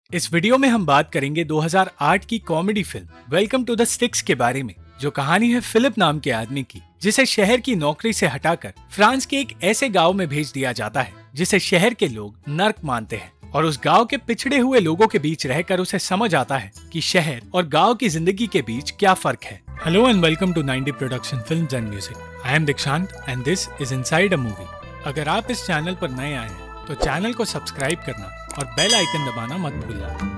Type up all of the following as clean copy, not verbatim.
इस वीडियो में हम बात करेंगे 2008 की comedy film welcome to the sticks के बारे में, जो कहानी है फिलिप नाम के आदमी की, जिसे शहर की नौकरी से हटाकर फ्रांस के एक ऐसे गांव में भेज दिया जाता है जिसे शहर के लोग नर्क मानते हैं। और उस गांव के पिछड़े हुए लोगों के बीच रहकर उसे समझ आता है कि शहर और गांव की जिंदगी के बीच क्या फर्क है। Hello and welcome to 90 production films and music. I am Dikshant and this is inside a movie. अगर आप इस चैनल पर नए आए हैं तो चैनल को सब्सक्राइब करना और बेल आइकन दबाना मत भूलना।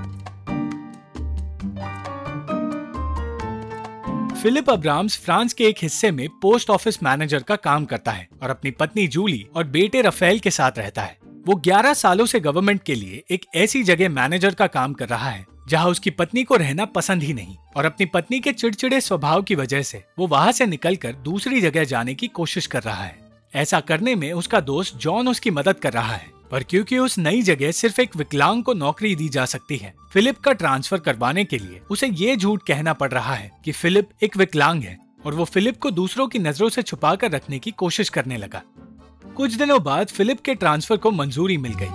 फिलिप अब्राम्स फ्रांस के एक हिस्से में पोस्ट ऑफिस मैनेजर का काम करता है और अपनी पत्नी जूली और बेटे रफेल के साथ रहता है। वो 11 सालों से गवर्नमेंट के लिए एक ऐसी जगह मैनेजर का काम कर रहा है जहां उसकी पत्नी को रहना पसंद ही नहीं, और अपनी पत्नी के चिड़चिड़े स्वभाव की वजह से वो वहां से निकलकर दूसरी जगह जाने की कोशिश कर रहा है। ऐसा करने में उसका दोस्त जॉन उसकी मदद कर रहा है, पर क्योंकि उस नई जगह सिर्फ एक विकलांग को नौकरी दी जा सकती है, फिलिप का ट्रांसफर करवाने के लिए उसे ये झूठ कहना पड़ रहा है कि फिलिप एक विकलांग है, और वो फिलिप को दूसरों की नजरों से छुपा कर रखने की कोशिश करने लगा। कुछ दिनों बाद फिलिप के ट्रांसफर को मंजूरी मिल गई।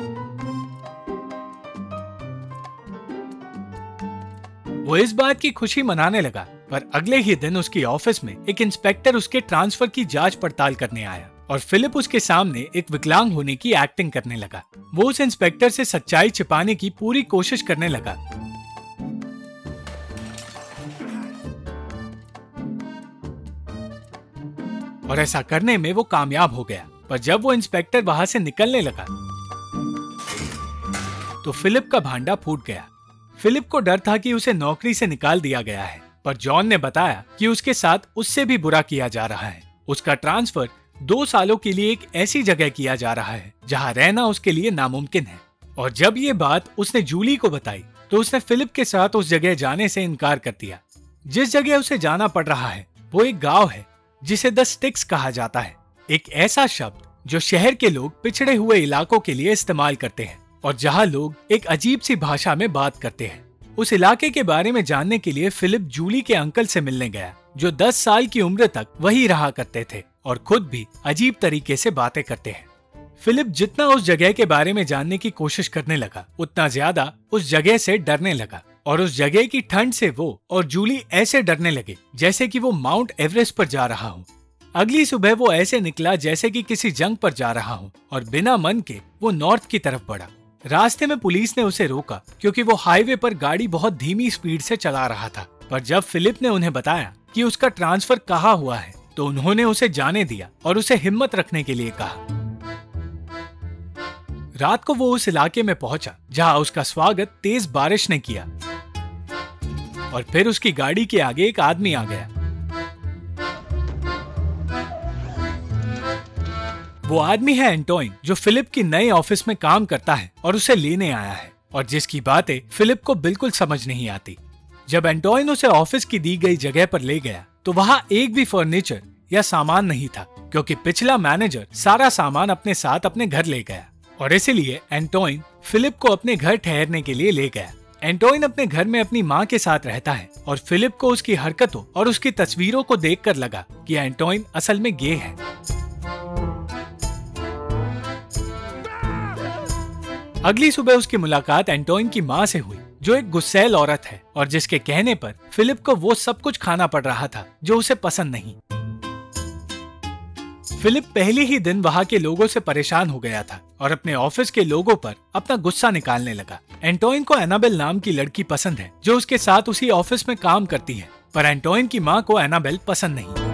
वो इस बात की खुशी मनाने लगा, पर अगले ही दिन उसकी ऑफिस में एक इंस्पेक्टर उसके ट्रांसफर की जांच पड़ताल करने आया और फिलिप उसके सामने एक विकलांग होने की एक्टिंग करने लगा। वो उस इंस्पेक्टर से सच्चाई छिपाने की पूरी कोशिश करने लगा। और ऐसा करने में वो कामयाब हो गया, पर जब वो इंस्पेक्टर वहां से निकलने लगा तो फिलिप का भांडा फूट गया। फिलिप को डर था कि उसे नौकरी से निकाल दिया गया है, पर जॉन ने बताया कि उसके साथ उससे भी बुरा किया जा रहा है। उसका ट्रांसफर 2 सालों के लिए एक ऐसी जगह किया जा रहा है जहां रहना उसके लिए नामुमकिन है। और जब ये बात उसने जूली को बताई तो उसने फिलिप के साथ उस जगह जाने से इनकार कर दिया। जिस जगह उसे जाना पड़ रहा है वो एक गांव है जिसे द स्टिक्स कहा जाता है, एक ऐसा शब्द जो शहर के लोग पिछड़े हुए इलाकों के लिए इस्तेमाल करते हैं और जहां लोग एक अजीब सी भाषा में बात करते हैं। उस इलाके के बारे में जानने के लिए फिलिप जूली के अंकल से मिलने गया, जो 10 साल की उम्र तक वही रहा करते थे और खुद भी अजीब तरीके से बातें करते हैं। फिलिप जितना उस जगह के बारे में जानने की कोशिश करने लगा, उतना ज्यादा उस जगह से डरने लगा, और उस जगह की ठंड से वो और जूली ऐसे डरने लगे जैसे कि वो माउंट एवरेस्ट पर जा रहा हो। अगली सुबह वो ऐसे निकला जैसे कि किसी जंग पर जा रहा हो, और बिना मन के वो नॉर्थ की तरफ बढ़ा। रास्ते में पुलिस ने उसे रोका क्योंकि वो हाईवे पर गाड़ी बहुत धीमी स्पीड से चला रहा था, पर जब फिलिप ने उन्हें बताया कि उसका ट्रांसफर कहाँ हुआ है तो उन्होंने उसे जाने दिया और उसे हिम्मत रखने के लिए कहा। रात को वो उस इलाके में पहुंचा जहां उसका स्वागत तेज बारिश ने किया, और फिर उसकी गाड़ी के आगे एक आदमी आ गया। वो आदमी है एंटोइन, जो फिलिप की नए ऑफिस में काम करता है और उसे लेने आया है, और जिसकी बातें फिलिप को बिल्कुल समझ नहीं आती। जब एंटोइन उसे ऑफिस की दी गई जगह पर ले गया तो वहां एक भी फर्नीचर या सामान नहीं था, क्योंकि पिछला मैनेजर सारा सामान अपने साथ अपने घर ले गया, और इसीलिए एंटोइन फिलिप को अपने घर ठहरने के लिए ले गया। एंटोइन अपने घर में अपनी माँ के साथ रहता है, और फिलिप को उसकी हरकतों और उसकी तस्वीरों को देखकर लगा कि एंटोइन असल में गे है। अगली सुबह उसकी मुलाकात एंटोइन की माँ से हुई, जो एक गुस्सैल औरत है और जिसके कहने पर फिलिप को वो सब कुछ खाना पड़ रहा था जो उसे पसंद नहीं। फिलिप पहले ही दिन वहाँ के लोगों से परेशान हो गया था और अपने ऑफिस के लोगों पर अपना गुस्सा निकालने लगा। एंटोइन को एनाबेल नाम की लड़की पसंद है जो उसके साथ उसी ऑफिस में काम करती है, पर एंटोइन की माँ को एनाबेल पसंद नहीं।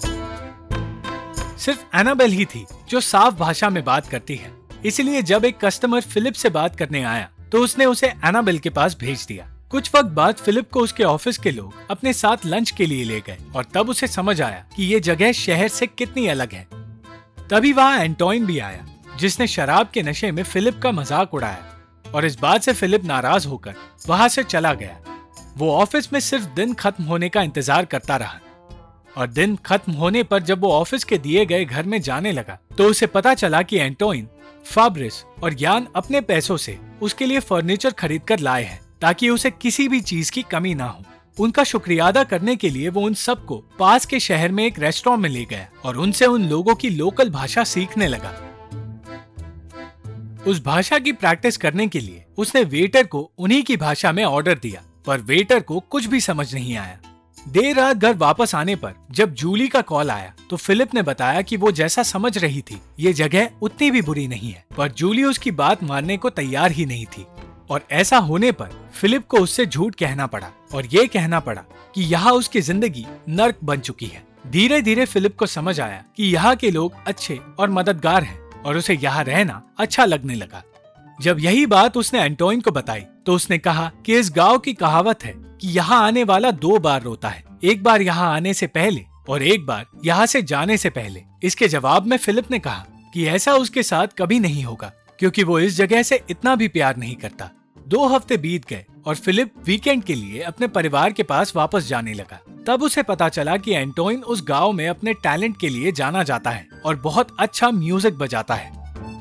सिर्फ एनाबेल ही थी जो साफ भाषा में बात करती है, इसलिए जब एक कस्टमर फिलिप से बात करने आया तो उसने उसे एनाबेल के पास भेज दिया। कुछ वक्त बाद फिलिप को उसके ऑफिस के लोग अपने साथ लंच के लिए ले गए, और तब उसे समझ आया कि ये जगह शहर से कितनी अलग है। तभी वहाँ एंटोइन भी आया, जिसने शराब के नशे में फिलिप का मजाक उड़ाया, और इस बात से फिलिप नाराज होकर वहाँ से चला गया। वो ऑफिस में सिर्फ दिन खत्म होने का इंतजार करता रहा, और दिन खत्म होने पर जब वो ऑफिस के दिए गए घर में जाने लगा तो उसे पता चला कि एंटोइन, फाब्रिस और यान अपने पैसों से उसके लिए फर्नीचर खरीद कर लाए हैं ताकि उसे किसी भी चीज की कमी ना हो। उनका शुक्रिया अदा करने के लिए वो उन सबको पास के शहर में एक रेस्टोरेंट में ले गया और उनसे उन लोगों की लोकल भाषा सीखने लगा। उस भाषा की प्रैक्टिस करने के लिए उसने वेटर को उन्हीं की भाषा में ऑर्डर दिया, पर वेटर को कुछ भी समझ नहीं आया। देर रात घर वापस आने पर जब जूली का कॉल आया तो फिलिप ने बताया कि वो जैसा समझ रही थी ये जगह उतनी भी बुरी नहीं है, पर जूली उसकी बात मानने को तैयार ही नहीं थी। और ऐसा होने पर फिलिप को उससे झूठ कहना पड़ा और ये कहना पड़ा कि यहाँ उसकी जिंदगी नर्क बन चुकी है। धीरे धीरे फिलिप को समझ आया कि यहाँ के लोग अच्छे और मददगार हैं और उसे यहाँ रहना अच्छा लगने लगा। जब यही बात उसने एंटोइन को बताई तो उसने कहा कि इस गांव की कहावत है कि यहाँ आने वाला 2 बार रोता है, एक बार यहाँ आने से पहले और एक बार यहाँ से जाने से पहले। इसके जवाब में फिलिप ने कहा कि ऐसा उसके साथ कभी नहीं होगा क्योंकि वो इस जगह से इतना भी प्यार नहीं करता। 2 हफ्ते बीत गए और फिलिप वीकेंड के लिए अपने परिवार के पास वापस जाने लगा। तब उसे पता चला कि एंटोइन उस गांव में अपने टैलेंट के लिए जाना जाता है और बहुत अच्छा म्यूजिक बजाता है।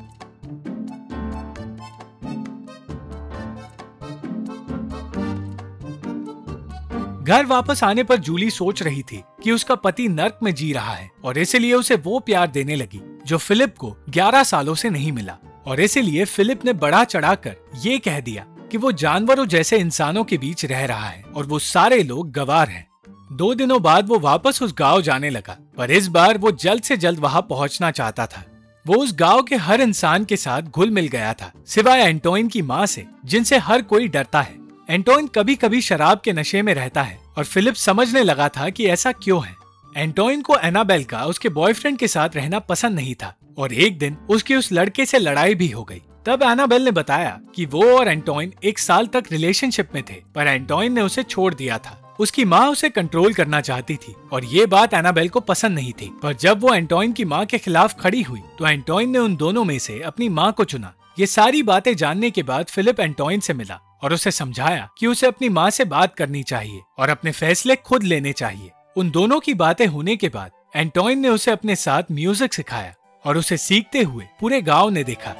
घर वापस आने पर जूली सोच रही थी कि उसका पति नर्क में जी रहा है और इसलिए उसे वो प्यार देने लगी जो फिलिप को 11 सालों से नहीं मिला। और इसलिए फिलिप ने बढ़ा चढ़ाकर ये कह दिया कि वो जानवरों जैसे इंसानों के बीच रह रहा है और वो सारे लोग गवार हैं। 2 दिनों बाद वो वापस उस गांव जाने लगा, पर इस बार वो जल्द से जल्द वहां पहुंचना चाहता था। वो उस गांव के हर इंसान के साथ घुल मिल गया था, सिवाय एंटोइन की माँ से, जिनसे हर कोई डरता है। एंटोइन कभी कभी शराब के नशे में रहता है और फिलिप समझने लगा था कि ऐसा क्यों है। एंटोइन को एनाबेल का उसके बॉयफ्रेंड के साथ रहना पसंद नहीं था और एक दिन उसकी उस लड़के से लड़ाई भी हो गई। तब एनाबेल ने बताया कि वो और एंटोइन 1 साल तक रिलेशनशिप में थे, पर एंटोइन ने उसे छोड़ दिया था। उसकी माँ उसे कंट्रोल करना चाहती थी और ये बात एनाबेल को पसंद नहीं थी। पर जब वो एंटोइन की माँ के खिलाफ खड़ी हुई तो एंटोइन ने उन दोनों में से अपनी माँ को चुना। ये सारी बातें जानने के बाद फिलिप एंटोइन से मिला और उसे समझाया कि उसे अपनी माँ से बात करनी चाहिए और अपने फैसले खुद लेने चाहिए। उन दोनों की बातें होने के बाद एंटोइन ने उसे अपने साथ म्यूजिक सिखाया और उसे सीखते हुए पूरे गांव ने देखा।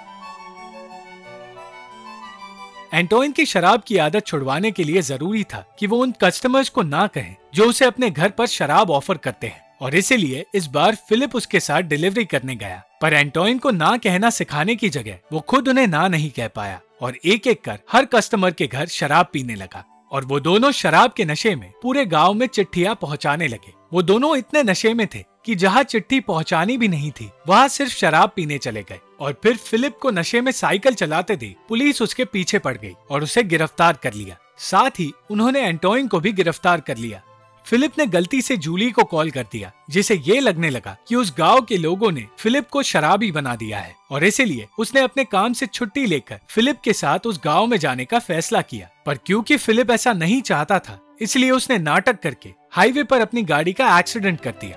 एंटोइन की शराब की आदत छुड़वाने के लिए जरूरी था कि वो उन कस्टमर्स को ना कहे जो उसे अपने घर पर शराब ऑफर करते हैं, और इसीलिए इस बार फिलिप उसके साथ डिलीवरी करने गया। पर एंटोइन को ना कहना सिखाने की जगह वो खुद उन्हें ना नहीं कह पाया और एक एक कर हर कस्टमर के घर शराब पीने लगा। और वो दोनों शराब के नशे में पूरे गांव में चिट्ठियां पहुंचाने लगे। वो दोनों इतने नशे में थे कि जहां चिट्ठी पहुंचानी भी नहीं थी वहां सिर्फ शराब पीने चले गए। और फिर फिलिप को नशे में साइकिल चलाते देख पुलिस उसके पीछे पड़ गई और उसे गिरफ्तार कर लिया। साथ ही उन्होंने एंटोइन को भी गिरफ्तार कर लिया। फिलिप ने गलती से जूली को कॉल कर दिया, जिसे ये लगने लगा कि उस गांव के लोगों ने फिलिप को शराबी बना दिया है और इसीलिए उसने अपने काम से छुट्टी लेकर फिलिप के साथ उस गांव में जाने का फैसला किया। पर क्योंकि फिलिप ऐसा नहीं चाहता था, इसलिए उसने नाटक करके हाईवे पर अपनी गाड़ी का एक्सीडेंट कर दिया।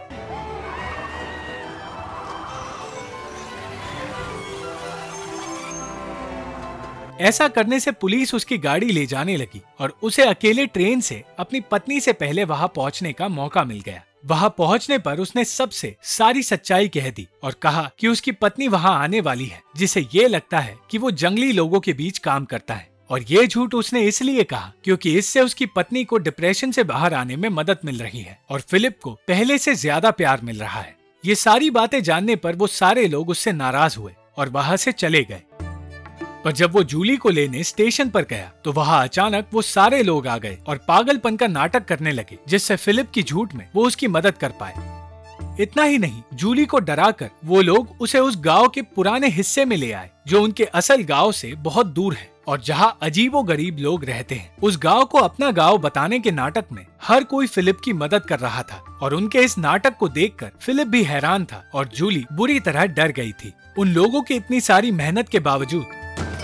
ऐसा करने से पुलिस उसकी गाड़ी ले जाने लगी और उसे अकेले ट्रेन से अपनी पत्नी से पहले वहां पहुंचने का मौका मिल गया। वहां पहुंचने पर उसने सबसे सारी सच्चाई कह दी और कहा कि उसकी पत्नी वहां आने वाली है, जिसे ये लगता है कि वो जंगली लोगों के बीच काम करता है। और ये झूठ उसने इसलिए कहा क्योंकि इससे उसकी पत्नी को डिप्रेशन से बाहर आने में मदद मिल रही है और फिलिप को पहले से ज्यादा प्यार मिल रहा है। ये सारी बातें जानने पर वो सारे लोग उससे नाराज हुए और वहां से चले गए। पर जब वो जूली को लेने स्टेशन पर गया तो वहां अचानक वो सारे लोग आ गए और पागलपन का नाटक करने लगे, जिससे फिलिप की झूठ में वो उसकी मदद कर पाए। इतना ही नहीं, जूली को डराकर वो लोग उसे उस गांव के पुराने हिस्से में ले आए जो उनके असल गांव से बहुत दूर है और जहां अजीबोगरीब लोग रहते हैं। उस गांव को अपना गांव बताने के नाटक में हर कोई फिलिप की मदद कर रहा था और उनके इस नाटक को देखकर फिलिप भी हैरान था और जूली बुरी तरह डर गई थी। उन लोगों की इतनी सारी मेहनत के बावजूद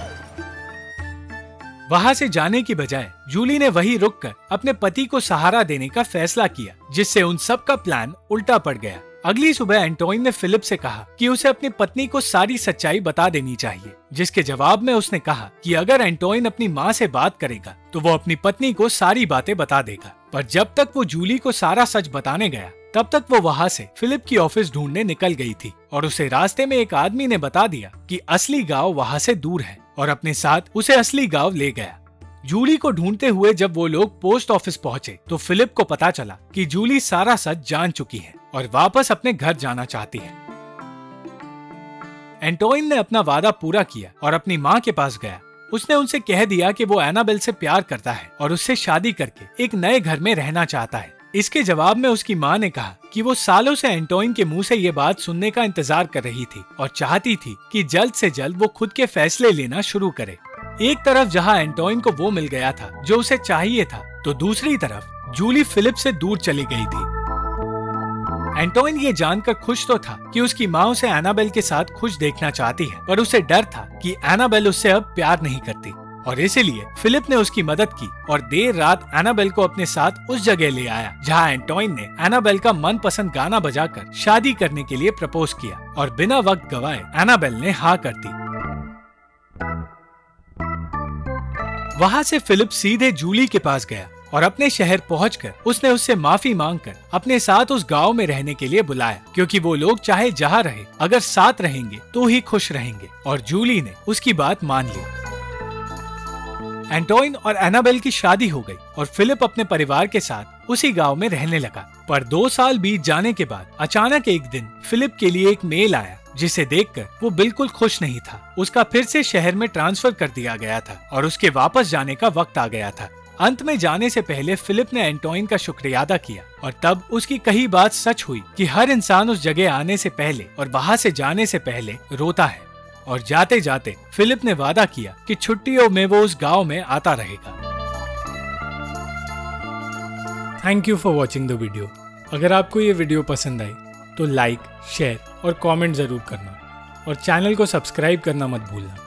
वहां से जाने की बजाय जूली ने वहीं रुककर अपने पति को सहारा देने का फैसला किया, जिससे उन सब का प्लान उल्टा पड़ गया। अगली सुबह एंटोइन ने फिलिप से कहा कि उसे अपनी पत्नी को सारी सच्चाई बता देनी चाहिए, जिसके जवाब में उसने कहा कि अगर एंटोइन अपनी माँ से बात करेगा तो वो अपनी पत्नी को सारी बातें बता देगा। पर जब तक वो जूली को सारा सच बताने गया तब तक वो वहाँ से फिलिप की ऑफिस ढूंढने निकल गई थी और उसे रास्ते में एक आदमी ने बता दिया कि असली गांव वहाँ से दूर है और अपने साथ उसे असली गांव ले गया। जूली को ढूंढते हुए जब वो लोग पोस्ट ऑफिस पहुँचे तो फिलिप को पता चला कि जूली सारा सच जान चुकी है और वापस अपने घर जाना चाहती है। एंटोइन ने अपना वादा पूरा किया और अपनी माँ के पास गया। उसने उनसे कह दिया कि वो एनाबेल से प्यार करता है और उससे शादी करके एक नए घर में रहना चाहता है। इसके जवाब में उसकी माँ ने कहा कि वो सालों से एंटोइन के मुंह से ये बात सुनने का इंतजार कर रही थी और चाहती थी कि जल्द से जल्द वो खुद के फैसले लेना शुरू करे। एक तरफ जहाँ एंटोइन को वो मिल गया था जो उसे चाहिए था, तो दूसरी तरफ जूली फिलिप से दूर चली गई थी। एंटोइन ये जानकर खुश तो था कि उसकी माँ उसे एनाबेल के साथ खुश देखना चाहती है, पर उसे डर था कि एनाबेल उससे अब प्यार नहीं करती और इसीलिए फिलिप ने उसकी मदद की और देर रात एनाबेल को अपने साथ उस जगह ले आया जहाँ एंटोइन ने एनाबेल का मनपसंद गाना बजाकर शादी करने के लिए प्रपोज किया और बिना वक्त गवाए एनाबेल ने हाँ कर दी। वहाँ से फिलिप सीधे जूली के पास गया और अपने शहर पहुंचकर उसने उससे माफी मांगकर अपने साथ उस गांव में रहने के लिए बुलाया, क्योंकि वो लोग चाहे जहाँ रहे अगर साथ रहेंगे तो ही खुश रहेंगे। और जूली ने उसकी बात मान ली। एंटोइन और एनाबेल की शादी हो गई और फिलिप अपने परिवार के साथ उसी गांव में रहने लगा। पर 2 साल बीत जाने के बाद अचानक एक दिन फिलिप के लिए एक मेल आया जिसे देखकर वो बिल्कुल खुश नहीं था। उसका फिर से शहर में ट्रांसफर कर दिया गया था और उसके वापस जाने का वक्त आ गया था। अंत में जाने से पहले फिलिप ने एंटोइन का शुक्रिया अदा किया और तब उसकी कही बात सच हुई कि हर इंसान उस जगह आने से पहले और वहाँ से जाने से पहले रोता है। और जाते जाते फिलिप ने वादा किया कि छुट्टियों में वो उस गांव में आता रहेगा। Thank you for watching the video. अगर आपको ये वीडियो पसंद आई तो लाइक, शेयर और कमेंट जरूर करना और चैनल को सब्सक्राइब करना मत भूलना।